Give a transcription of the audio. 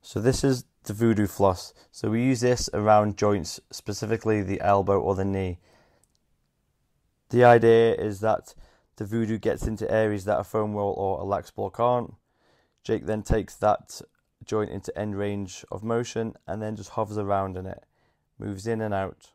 So this is the Voodoo Floss. So we use this around joints, specifically the elbow or the knee. The idea is that the Voodoo gets into areas that a foam roll or a lax ball can't. Jake then takes that joint into end range of motion and then just hovers around in it, moves in and out.